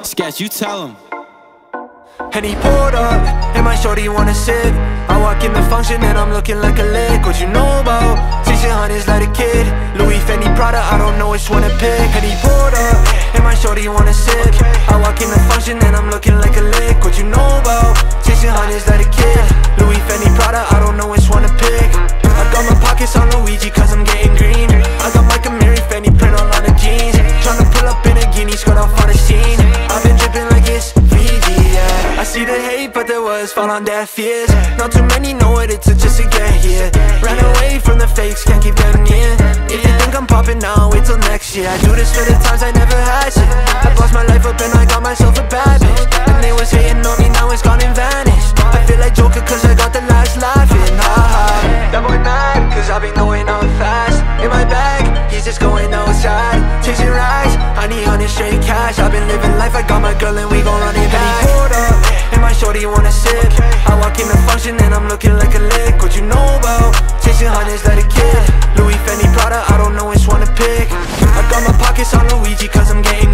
Sketch, you tell him. And he pulled up, and my shorty wanna sip. I walk in the function and I'm looking like a lick. What you know about chasing honeys like a kid? Louis, Fendi, Prada, I don't know which one to pick. And he pulled up, and my shorty wanna sip. I walk in the function and I'm looking like a lick. What you know about chasing honeys like a kid? Louis, Fendi, Prada, I don't know which one to pick. I got my pockets on Luigi cause I'm getting green. I got my Camry, Fendi print all on the jeans. Tryna pull up in a guinea, skirt off on the scene. I've been dripping like it's Fiji, yeah. I see the hate, but the words fall on deaf ears. Not too many know what it took just to get here. Ran away from the fakes, can't keep them near. If you think I'm popping now, wait till next year. I do this for the times I never had shit. I bossed my life up and I got myself a bad bitch. And they was hating on me, now it's gone and vanished. I feel like Joker cause I got the last laugh in, ha. That boy mad, cause I've been going out fast. In my bag, he's just going outside. Chasing rides, I need 100 straight cash. I've been living life, I got my girl and we gon' run it back. And he pulled up, and my shorty wanna sip. I walk in the function and I'm looking like a lick. What you know about chasing honeys like a kid? Louis, Fendi, Prada, I don't know which one to pick. I got my pockets on Luigi cause I'm getting